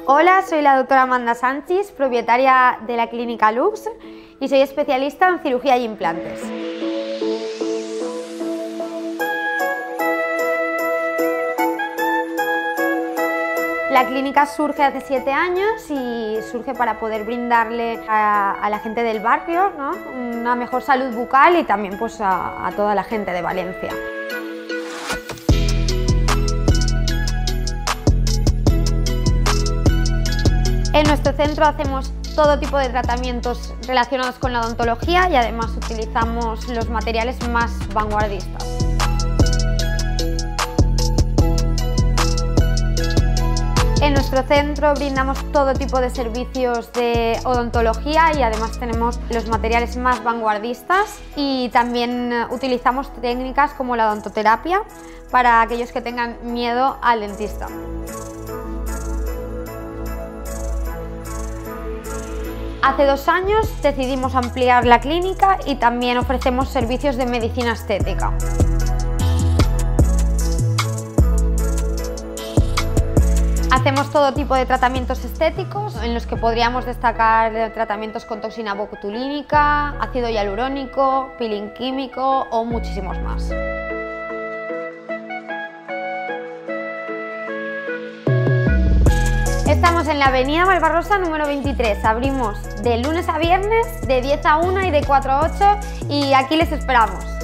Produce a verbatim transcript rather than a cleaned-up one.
Hola, soy la doctora Amanda Sánchez, propietaria de la Clínica Lux y soy especialista en cirugía y implantes. La clínica surge hace siete años y surge para poder brindarle a, a la gente del barrio, ¿no?, una mejor salud bucal y también pues, a, a toda la gente de Valencia. En nuestro centro hacemos todo tipo de tratamientos relacionados con la odontología y además utilizamos los materiales más vanguardistas. En nuestro centro brindamos todo tipo de servicios de odontología y además tenemos los materiales más vanguardistas y también utilizamos técnicas como la odontoterapia para aquellos que tengan miedo al dentista. Hace dos años decidimos ampliar la clínica y también ofrecemos servicios de medicina estética. Hacemos todo tipo de tratamientos estéticos en los que podríamos destacar tratamientos con toxina botulínica, ácido hialurónico, peeling químico o muchísimos más. Estamos en la avenida Malvarrosa número veintitrés, abrimos de lunes a viernes de diez a una y de cuatro a ocho y aquí les esperamos.